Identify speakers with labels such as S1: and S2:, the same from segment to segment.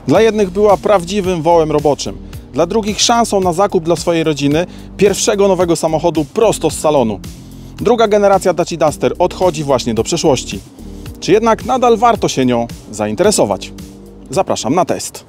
S1: Dla jednych była prawdziwym wołem roboczym, dla drugich szansą na zakup dla swojej rodziny pierwszego nowego samochodu prosto z salonu. Druga generacja Dacia Duster odchodzi właśnie do przeszłości. Czy jednak nadal warto się nią zainteresować? Zapraszam na test.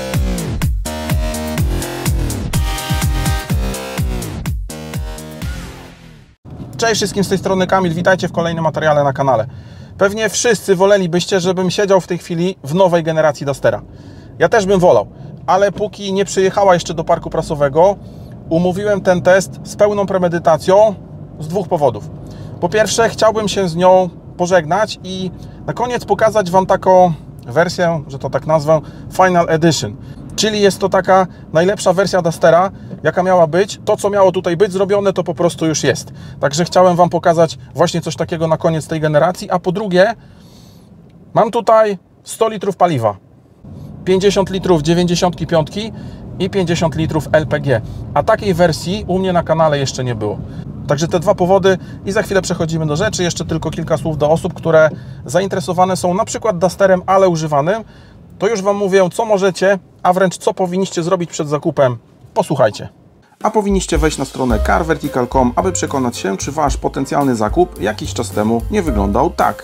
S1: Cześć wszystkim, z tej strony Kamil, witajcie w kolejnym materiale na kanale. Pewnie wszyscy wolelibyście, żebym siedział w tej chwili w nowej generacji Dustera. Ja też bym wolał, ale póki nie przyjechała jeszcze do parku prasowego, umówiłem ten test z pełną premedytacją z dwóch powodów. Po pierwsze, chciałbym się z nią pożegnać i na koniec pokazać Wam taką wersję, że to tak nazwę, Final Edition. Czyli jest to taka najlepsza wersja Dustera, jaka miała być. To, co miało tutaj być zrobione, to po prostu już jest. Także chciałem Wam pokazać właśnie coś takiego na koniec tej generacji. A po drugie, mam tutaj 100 litrów paliwa. 50 litrów 95 i 50 litrów LPG. A takiej wersji u mnie na kanale jeszcze nie było. Także te dwa powody i za chwilę przechodzimy do rzeczy. Jeszcze tylko kilka słów do osób, które zainteresowane są na przykład Dusterem, ale używanym. To już Wam mówię, co możecie, a wręcz co powinniście zrobić przed zakupem. Posłuchajcie. A powinniście wejść na stronę carvertical.com, aby przekonać się, czy Wasz potencjalny zakup jakiś czas temu nie wyglądał tak.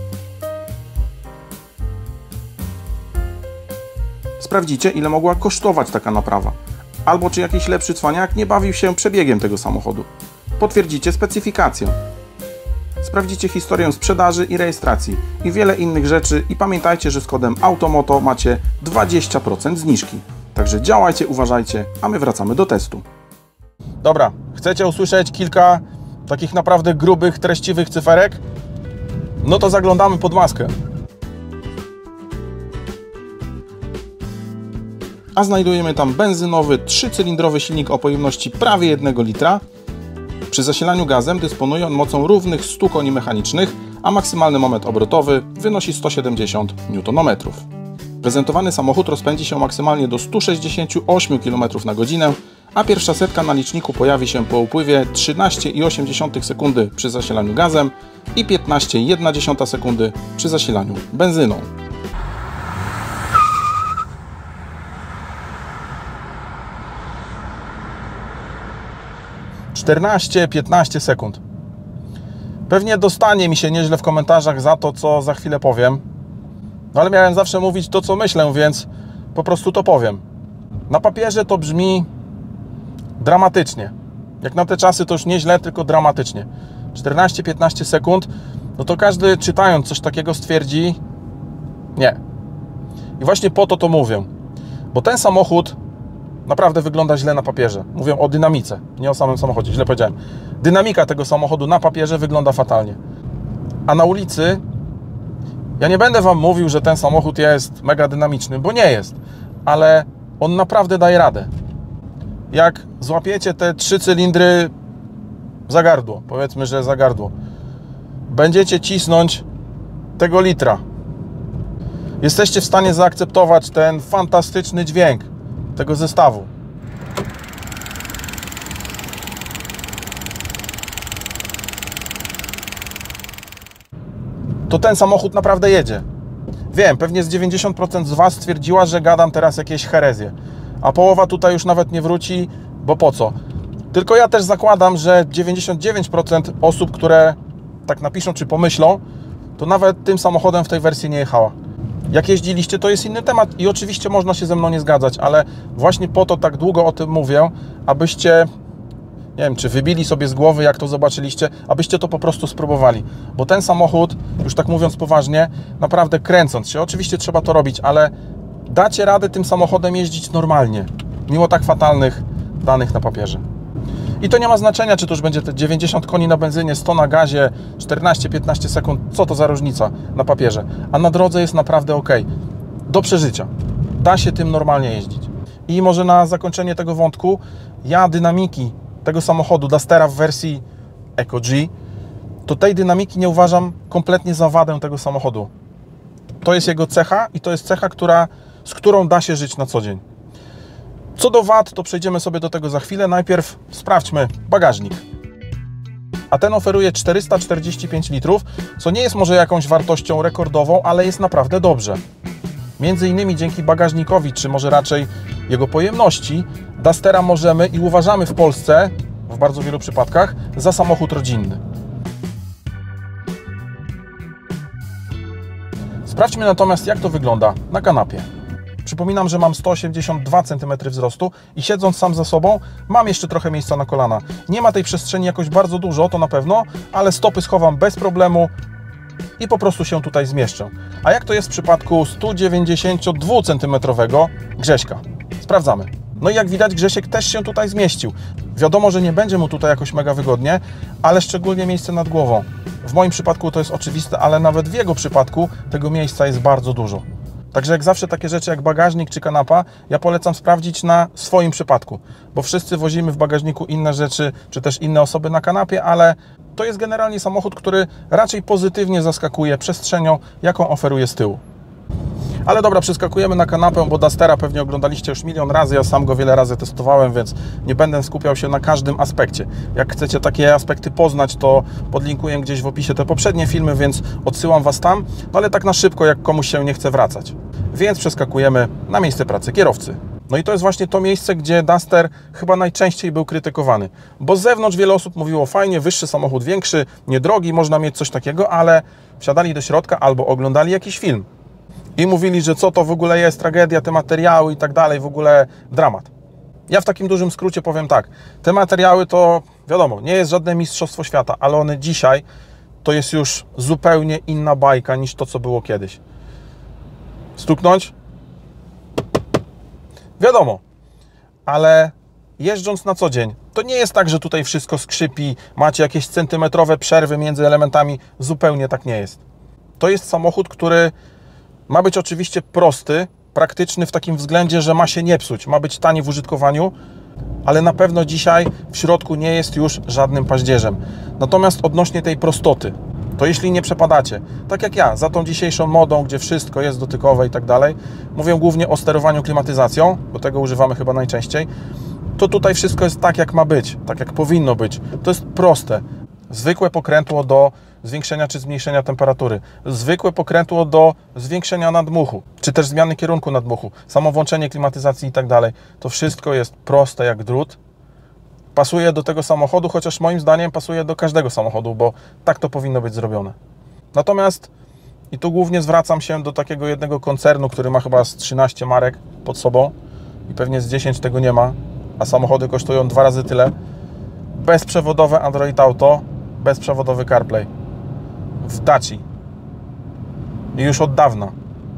S1: Sprawdzicie, ile mogła kosztować taka naprawa. Albo czy jakiś lepszy cwaniak nie bawił się przebiegiem tego samochodu. Potwierdzicie specyfikację. Sprawdzicie historię sprzedaży i rejestracji i wiele innych rzeczy i pamiętajcie, że z kodem AUTOMOTO macie 20% zniżki. Także działajcie, uważajcie, a my wracamy do testu. Dobra, chcecie usłyszeć kilka takich naprawdę grubych, treściwych cyferek? No to zaglądamy pod maskę. A znajdujemy tam benzynowy, 3-cylindrowy silnik o pojemności prawie 1 litra. Przy zasilaniu gazem dysponuje on mocą równych 100 koni mechanicznych, a maksymalny moment obrotowy wynosi 170 Nm. Prezentowany samochód rozpędzi się maksymalnie do 168 km/h, a pierwsza setka na liczniku pojawi się po upływie 13,8 sekundy przy zasilaniu gazem i 15,1 sekundy przy zasilaniu benzyną. - 15 sekund. Pewnie dostanie mi się nieźle w komentarzach za to, co za chwilę powiem. No ale miałem zawsze mówić to, co myślę, więc po prostu to powiem. Na papierze to brzmi dramatycznie. Jak na te czasy to już nieźle, tylko dramatycznie. 14-15 sekund, no to każdy czytając coś takiego stwierdzi nie. I właśnie po to mówię. Bo ten samochód naprawdę wygląda źle na papierze. Mówię o dynamice, nie o samym samochodzie, źle powiedziałem. Dynamika tego samochodu na papierze wygląda fatalnie. A na ulicy ja nie będę Wam mówił, że ten samochód jest mega dynamiczny, bo nie jest. Ale on naprawdę daje radę. Jak złapiecie te 3 cylindry za gardło, powiedzmy, że za gardło, będziecie cisnąć tego litra. Jesteście w stanie zaakceptować ten fantastyczny dźwięk tego zestawu. To ten samochód naprawdę jedzie. Wiem, pewnie z 90% z Was stwierdziła, że gadam teraz jakieś herezje. A połowa tutaj już nawet nie wróci, bo po co? Tylko ja też zakładam, że 99% osób, które tak napiszą czy pomyślą, to nawet tym samochodem w tej wersji nie jechała. Jak jeździliście, to jest inny temat i oczywiście można się ze mną nie zgadzać, ale właśnie po to tak długo o tym mówię, abyście, nie wiem, czy wybili sobie z głowy, jak to zobaczyliście, abyście to po prostu spróbowali. Bo ten samochód, już tak mówiąc poważnie, naprawdę kręcąc się, oczywiście trzeba to robić, ale dacie radę tym samochodem jeździć normalnie, mimo tak fatalnych danych na papierze. I to nie ma znaczenia, czy to już będzie te 90 koni na benzynie, 100 na gazie, 14-15 sekund, co to za różnica na papierze. A na drodze jest naprawdę ok. Do przeżycia. Da się tym normalnie jeździć. I może na zakończenie tego wątku, ja dynamiki tego samochodu Dustera w wersji Eco G, to tej dynamiki nie uważam kompletnie za wadę tego samochodu. To jest jego cecha i to jest cecha, z którą da się żyć na co dzień. Co do wad, to przejdziemy sobie do tego za chwilę. Najpierw sprawdźmy bagażnik. A ten oferuje 445 litrów, co nie jest może jakąś wartością rekordową, ale jest naprawdę dobrze. Między innymi dzięki bagażnikowi, czy może raczej jego pojemności, Dustera możemy i uważamy w Polsce, w bardzo wielu przypadkach, za samochód rodzinny. Sprawdźmy natomiast, jak to wygląda na kanapie. Przypominam, że mam 182 cm wzrostu i siedząc sam za sobą, mam jeszcze trochę miejsca na kolana. Nie ma tej przestrzeni jakoś bardzo dużo, to na pewno, ale stopy schowam bez problemu i po prostu się tutaj zmieszczę. A jak to jest w przypadku 192 cm Grześka? Sprawdzamy. No i jak widać, Grzesiek też się tutaj zmieścił. Wiadomo, że nie będzie mu tutaj jakoś mega wygodnie, ale szczególnie miejsce nad głową. W moim przypadku to jest oczywiste, ale nawet w jego przypadku tego miejsca jest bardzo dużo. Także jak zawsze takie rzeczy jak bagażnik czy kanapa, ja polecam sprawdzić na swoim przypadku, bo wszyscy wozimy w bagażniku inne rzeczy, czy też inne osoby na kanapie, ale to jest generalnie samochód, który raczej pozytywnie zaskakuje przestrzenią, jaką oferuje z tyłu. Ale dobra, przeskakujemy na kanapę, bo Dustera pewnie oglądaliście już milion razy, ja sam go wiele razy testowałem, więc nie będę skupiał się na każdym aspekcie. Jak chcecie takie aspekty poznać, to podlinkuję gdzieś w opisie te poprzednie filmy, więc odsyłam Was tam, no ale tak na szybko, jak komuś się nie chce wracać. Więc przeskakujemy na miejsce pracy kierowcy. No i to jest właśnie to miejsce, gdzie Duster chyba najczęściej był krytykowany, bo z zewnątrz wiele osób mówiło fajnie, wyższy samochód, większy, niedrogi, można mieć coś takiego, ale wsiadali do środka albo oglądali jakiś film i mówili, że co to w ogóle jest, tragedia, te materiały i tak dalej, w ogóle dramat. Ja w takim dużym skrócie powiem tak, te materiały to wiadomo, nie jest żadne mistrzostwo świata, ale one dzisiaj to jest już zupełnie inna bajka niż to, co było kiedyś. Stuknąć? Wiadomo, ale jeżdżąc na co dzień, to nie jest tak, że tutaj wszystko skrzypi, macie jakieś centymetrowe przerwy między elementami, zupełnie tak nie jest. To jest samochód, który ma być oczywiście prosty, praktyczny w takim względzie, że ma się nie psuć, ma być tani w użytkowaniu, ale na pewno dzisiaj w środku nie jest już żadnym paździerzem. Natomiast odnośnie tej prostoty, to jeśli nie przepadacie, tak jak ja, za tą dzisiejszą modą, gdzie wszystko jest dotykowe i tak dalej, mówię głównie o sterowaniu klimatyzacją, bo tego używamy chyba najczęściej, to tutaj wszystko jest tak, jak ma być, tak jak powinno być. To jest proste. Zwykłe pokrętło do zwiększenia czy zmniejszenia temperatury, zwykłe pokrętło do zwiększenia nadmuchu, czy też zmiany kierunku nadmuchu, samo włączenie klimatyzacji i tak dalej. To wszystko jest proste jak drut. Pasuje do tego samochodu, chociaż moim zdaniem pasuje do każdego samochodu, bo tak to powinno być zrobione. Natomiast, i tu głównie zwracam się do takiego jednego koncernu, który ma chyba z 13 marek pod sobą i pewnie z 10 tego nie ma, a samochody kosztują 2 razy tyle. Bezprzewodowe Android Auto, bezprzewodowy CarPlay w Daci i już od dawna.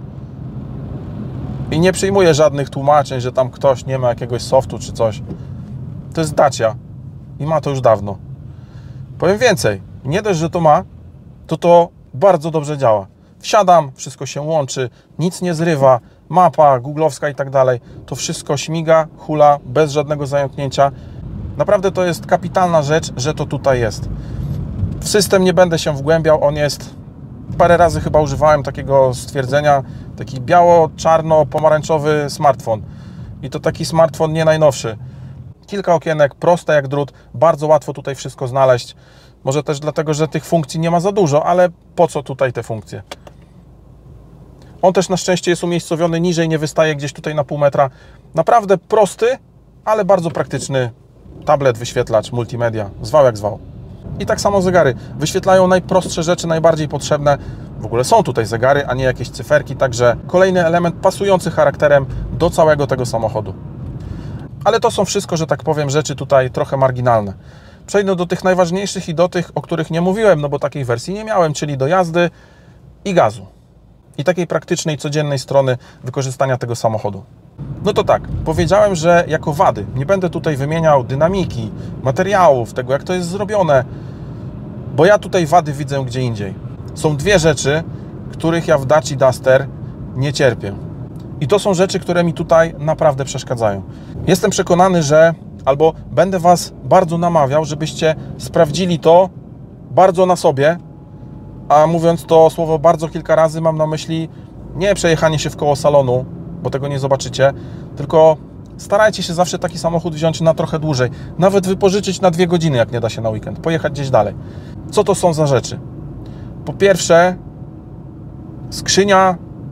S1: I nie przyjmuję żadnych tłumaczeń, że tam ktoś nie ma jakiegoś softu czy coś. To jest Dacia i ma to już dawno. Powiem więcej, nie dość, że to ma, to bardzo dobrze działa. Wsiadam, wszystko się łączy, nic nie zrywa, mapa googlowska i tak dalej. To wszystko śmiga, hula, bez żadnego zająknięcia. Naprawdę to jest kapitalna rzecz, że to tutaj jest. W system nie będę się wgłębiał, on jest... Parę razy chyba używałem takiego stwierdzenia, taki biało-czarno-pomarańczowy smartfon. I to taki smartfon nie najnowszy. Kilka okienek, proste jak drut, bardzo łatwo tutaj wszystko znaleźć. Może też dlatego, że tych funkcji nie ma za dużo, ale po co tutaj te funkcje? On też na szczęście jest umiejscowiony niżej, nie wystaje gdzieś tutaj na pół metra. Naprawdę prosty, ale bardzo praktyczny tablet, wyświetlacz, multimedia, zwał jak zwał. I tak samo zegary. Wyświetlają najprostsze rzeczy, najbardziej potrzebne. W ogóle są tutaj zegary, a nie jakieś cyferki, także kolejny element pasujący charakterem do całego tego samochodu. Ale to są wszystko, że tak powiem, rzeczy tutaj trochę marginalne. Przejdę do tych najważniejszych i do tych, o których nie mówiłem, no bo takiej wersji nie miałem, czyli do jazdy i gazu. I takiej praktycznej, codziennej strony wykorzystania tego samochodu. No to tak, powiedziałem, że jako wady, nie będę tutaj wymieniał dynamiki, materiałów, tego jak to jest zrobione, bo ja tutaj wady widzę gdzie indziej. Są dwie rzeczy, których ja w Daci Duster nie cierpię. I to są rzeczy, które mi tutaj naprawdę przeszkadzają. Jestem przekonany, że albo będę Was bardzo namawiał, żebyście sprawdzili to bardzo na sobie, a mówiąc to słowo bardzo kilka razy, mam na myśli nie przejechanie się w koło salonu, bo tego nie zobaczycie, tylko starajcie się zawsze taki samochód wziąć na trochę dłużej, nawet wypożyczyć na 2 godziny, jak nie da się na weekend, pojechać gdzieś dalej. Co to są za rzeczy? Po pierwsze, skrzynia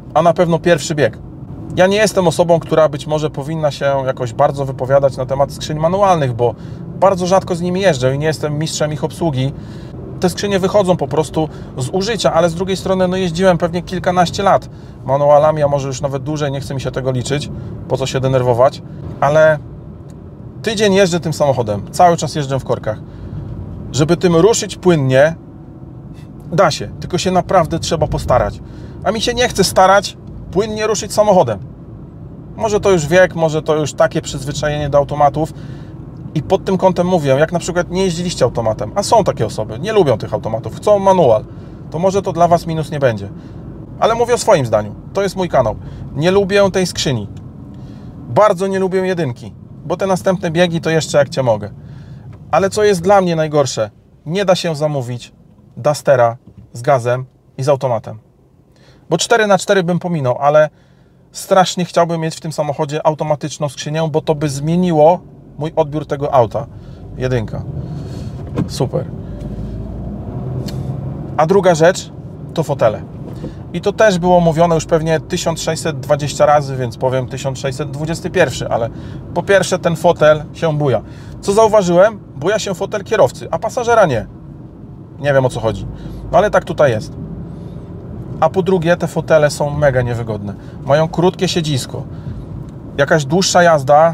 S1: a na pewno pierwszy bieg. Ja nie jestem osobą, która być może powinna się jakoś bardzo wypowiadać na temat skrzyń manualnych, bo bardzo rzadko z nimi jeżdżę i nie jestem mistrzem ich obsługi. Te skrzynie wychodzą po prostu z użycia, ale z drugiej strony no jeździłem pewnie kilkanaście lat manualami, a może już nawet dłużej, nie chce mi się tego liczyć, po co się denerwować, ale tydzień jeżdżę tym samochodem, cały czas jeżdżę w korkach. Żeby tym ruszyć płynnie, da się, tylko się naprawdę trzeba postarać. A mi się nie chce starać płynnie ruszyć samochodem. Może to już wiek, może to już takie przyzwyczajenie do automatów i pod tym kątem mówię, jak na przykład nie jeździliście automatem, a są takie osoby, nie lubią tych automatów, chcą manual, to może to dla Was minus nie będzie. Ale mówię o swoim zdaniu, to jest mój kanał. Nie lubię tej skrzyni. Bardzo nie lubię jedynki, bo te następne biegi to jeszcze jak Cię mogę. Ale co jest dla mnie najgorsze, nie da się zamówić Dustera z gazem i z automatem. Bo 4x4 bym pominął, ale strasznie chciałbym mieć w tym samochodzie automatyczną skrzynię, bo to by zmieniło mój odbiór tego auta. Jedynka. Super. A druga rzecz to fotele. I to też było mówione już pewnie 1620 razy, więc powiem 1621, ale po pierwsze ten fotel się buja. Co zauważyłem? Buja się fotel kierowcy, a pasażera nie. Nie wiem o co chodzi. No ale tak tutaj jest. A po drugie te fotele są mega niewygodne. Mają krótkie siedzisko. Jakaś dłuższa jazda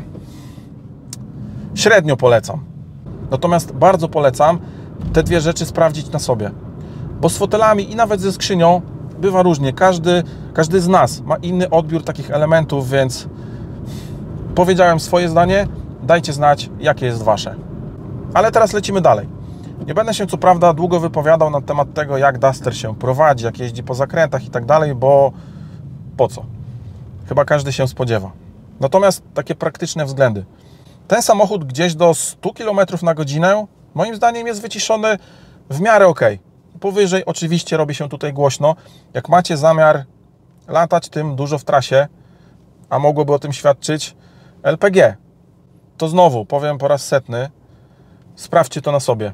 S1: średnio polecam. Natomiast bardzo polecam te dwie rzeczy sprawdzić na sobie. Bo z fotelami i nawet ze skrzynią bywa różnie. Każdy z nas ma inny odbiór takich elementów, więc powiedziałem swoje zdanie. Dajcie znać, jakie jest Wasze. Ale teraz lecimy dalej. Nie będę się co prawda długo wypowiadał na temat tego, jak Duster się prowadzi, jak jeździ po zakrętach i tak dalej, bo po co? Chyba każdy się spodziewa. Natomiast takie praktyczne względy. Ten samochód gdzieś do 100 km na godzinę moim zdaniem jest wyciszony w miarę ok. Powyżej oczywiście robi się tutaj głośno. Jak macie zamiar latać tym dużo w trasie, a mogłoby o tym świadczyć LPG, to znowu powiem po raz setny, sprawdźcie to na sobie.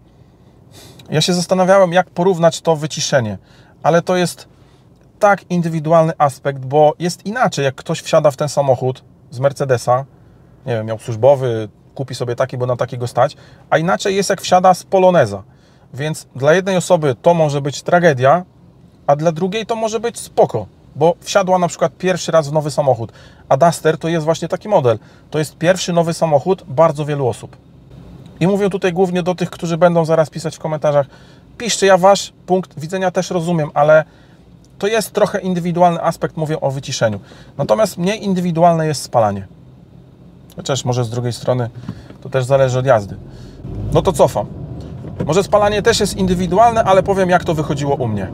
S1: Ja się zastanawiałem, jak porównać to wyciszenie, ale to jest tak indywidualny aspekt, bo jest inaczej, jak ktoś wsiada w ten samochód z Mercedesa, nie wiem, miał służbowy, kupi sobie taki, bo na takiego stać, a inaczej jest, jak wsiada z Poloneza. Więc dla jednej osoby to może być tragedia, a dla drugiej to może być spoko, bo wsiadła na przykład pierwszy raz w nowy samochód, a Duster to jest właśnie taki model. To jest pierwszy nowy samochód bardzo wielu osób. I mówię tutaj głównie do tych, którzy będą zaraz pisać w komentarzach. Piszcie, ja Wasz punkt widzenia też rozumiem, ale to jest trochę indywidualny aspekt, mówię o wyciszeniu. Natomiast mniej indywidualne jest spalanie. Chociaż może z drugiej strony to też zależy od jazdy. No to cofam. Może spalanie też jest indywidualne, ale powiem, jak to wychodziło u mnie.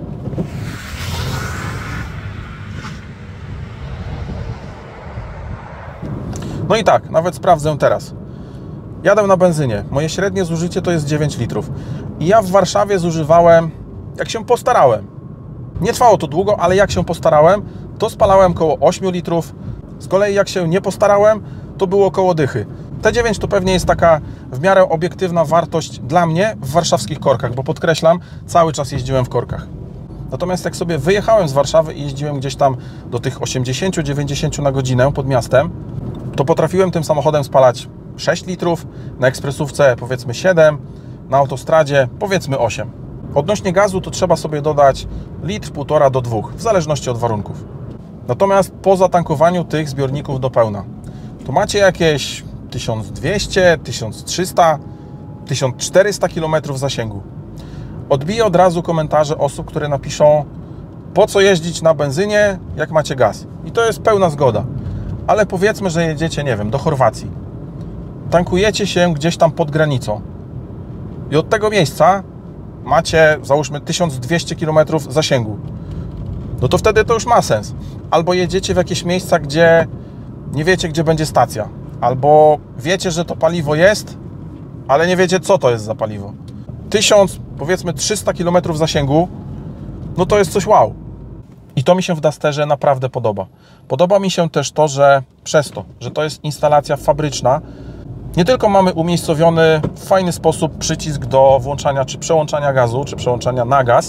S1: No i tak, nawet sprawdzę teraz. Jadę na benzynie. Moje średnie zużycie to jest 9 litrów. I ja w Warszawie zużywałem, jak się postarałem. Nie trwało to długo, ale jak się postarałem, to spalałem około 8 litrów. Z kolei jak się nie postarałem, to było około dychy. Te 9 to pewnie jest taka w miarę obiektywna wartość dla mnie w warszawskich korkach, bo podkreślam, cały czas jeździłem w korkach. Natomiast jak sobie wyjechałem z Warszawy i jeździłem gdzieś tam do tych 80-90 na godzinę pod miastem, to potrafiłem tym samochodem spalać 6 litrów, na ekspresówce powiedzmy 7, na autostradzie powiedzmy 8. Odnośnie gazu to trzeba sobie dodać litr, 1,5 do 2, w zależności od warunków. Natomiast po zatankowaniu tych zbiorników do pełna, to macie jakieś 1200, 1300, 1400 km zasięgu. Odbiję od razu komentarze osób, które napiszą, po co jeździć na benzynie, jak macie gaz. I to jest pełna zgoda. Ale powiedzmy, że jedziecie, nie wiem, do Chorwacji. Tankujecie się gdzieś tam pod granicą. I od tego miejsca macie, załóżmy, 1200 km zasięgu. No to wtedy to już ma sens. Albo jedziecie w jakieś miejsca, gdzie nie wiecie, gdzie będzie stacja. Albo wiecie, że to paliwo jest, ale nie wiecie, co to jest za paliwo. 1000, powiedzmy 300 km zasięgu, no to jest coś wow. I to mi się w Dusterze naprawdę podoba. Podoba mi się też to, że przez to, że to jest instalacja fabryczna, nie tylko mamy umiejscowiony w fajny sposób przycisk do włączania czy przełączania gazu, czy przełączania na gaz,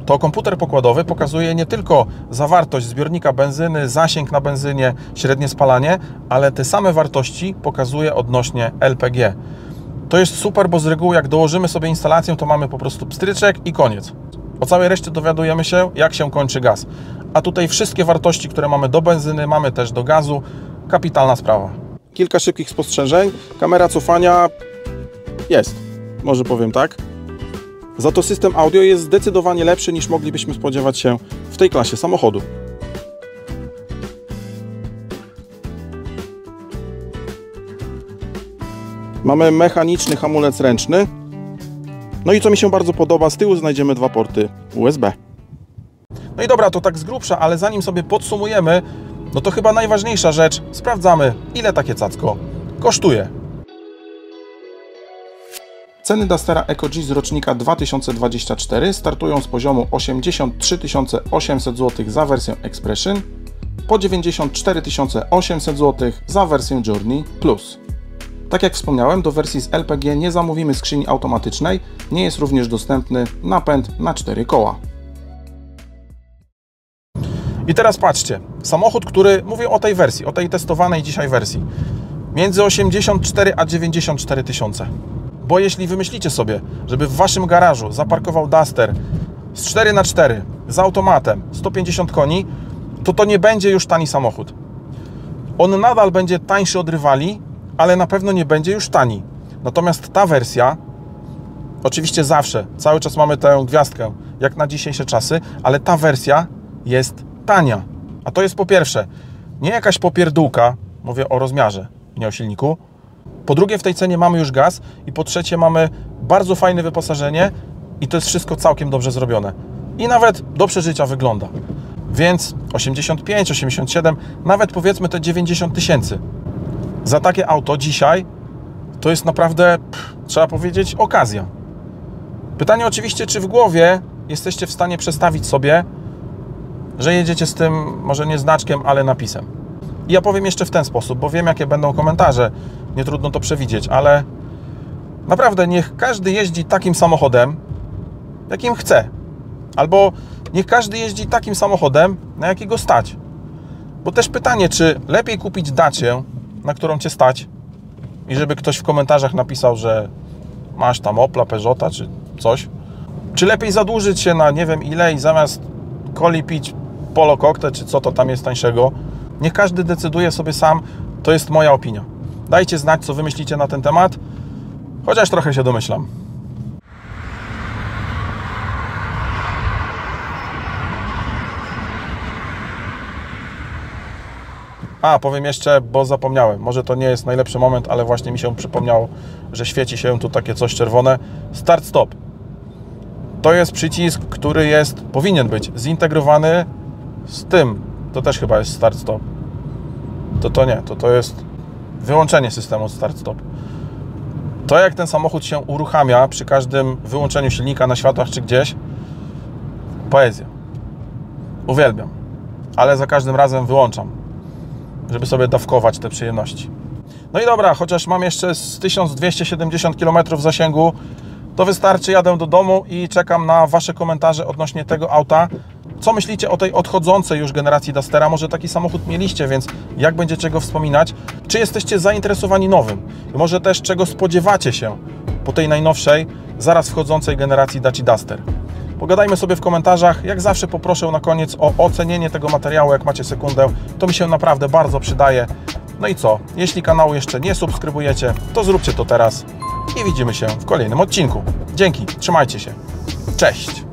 S1: to komputer pokładowy pokazuje nie tylko zawartość zbiornika benzyny, zasięg na benzynie, średnie spalanie, ale te same wartości pokazuje odnośnie LPG. To jest super, bo z reguły jak dołożymy sobie instalację, to mamy po prostu pstryczek i koniec. O całej reszcie dowiadujemy się, jak się kończy gaz. A tutaj wszystkie wartości, które mamy do benzyny, mamy też do gazu. Kapitalna sprawa. Kilka szybkich spostrzeżeń. Kamera cofania jest, może powiem tak. Za to system audio jest zdecydowanie lepszy, niż moglibyśmy spodziewać się w tej klasie samochodu. Mamy mechaniczny hamulec ręczny. No i co mi się bardzo podoba, z tyłu znajdziemy dwa porty USB. No i dobra, to tak z grubsza, ale zanim sobie podsumujemy, no to chyba najważniejsza rzecz. Sprawdzamy, ile takie cacko kosztuje. Ceny Dustera EcoG z rocznika 2024 startują z poziomu 83 800 zł za wersję Expression po 94 800 zł za wersję Journey Plus. Tak jak wspomniałem, do wersji z LPG nie zamówimy skrzyni automatycznej, nie jest również dostępny napęd na 4 koła. I teraz patrzcie, samochód, który, mówię o tej wersji, o tej testowanej dzisiaj wersji, między 84 a 94 tysiące. Bo jeśli wymyślicie sobie, żeby w waszym garażu zaparkował Duster z 4x4 z automatem 150 koni, to nie będzie już tani samochód. On nadal będzie tańszy od rywali, ale na pewno nie będzie już tani. Natomiast ta wersja, oczywiście zawsze, cały czas mamy tę gwiazdkę, jak na dzisiejsze czasy, ale ta wersja jest tania. A to jest po pierwsze, nie jakaś popierdółka, mówię o rozmiarze, nie o silniku. Po drugie, w tej cenie mamy już gaz i po trzecie mamy bardzo fajne wyposażenie i to jest wszystko całkiem dobrze zrobione. I nawet do przeżycia wygląda. Więc 85, 87, nawet powiedzmy te 90 tysięcy. Za takie auto dzisiaj to jest naprawdę, trzeba powiedzieć, okazja. Pytanie oczywiście, czy w głowie jesteście w stanie przestawić sobie, że jedziecie z tym, może nie znaczkiem, ale napisem. I ja powiem jeszcze w ten sposób, bo wiem, jakie będą komentarze, nie trudno to przewidzieć, ale naprawdę niech każdy jeździ takim samochodem, jakim chce. Albo niech każdy jeździ takim samochodem, na jakiego stać. Bo też pytanie, czy lepiej kupić Dacię, na którą cię stać, i żeby ktoś w komentarzach napisał, że masz tam Opla, Peugeota czy coś, czy lepiej zadłużyć się na nie wiem ile i zamiast coli pić Polo Cocktail, czy co to tam jest tańszego. Niech każdy decyduje sobie sam, to jest moja opinia. Dajcie znać, co wy myślicie na ten temat, chociaż trochę się domyślam. A, powiem jeszcze, bo zapomniałem, może to nie jest najlepszy moment, ale właśnie mi się przypomniało, że świeci się tu takie coś czerwone. Start-stop. To jest przycisk, który powinien być zintegrowany z tym. To też chyba jest start-stop. To nie, to jest wyłączenie systemu start-stop. To jak ten samochód się uruchamia przy każdym wyłączeniu silnika na światłach czy gdzieś, poezja. Uwielbiam. Ale za każdym razem wyłączam, żeby sobie dawkować te przyjemności. No i dobra, chociaż mam jeszcze z 1270 km zasięgu, to wystarczy, jadę do domu i czekam na wasze komentarze odnośnie tego auta. Co myślicie o tej odchodzącej już generacji Dustera? Może taki samochód mieliście, więc jak będziecie go wspominać? Czy jesteście zainteresowani nowym? I może też czego spodziewacie się po tej najnowszej, zaraz wchodzącej generacji Dacia Duster? Pogadajmy sobie w komentarzach. Jak zawsze poproszę na koniec o ocenienie tego materiału, jak macie sekundę. To mi się naprawdę bardzo przydaje. No i co? Jeśli kanału jeszcze nie subskrybujecie, to zróbcie to teraz i widzimy się w kolejnym odcinku. Dzięki, trzymajcie się. Cześć!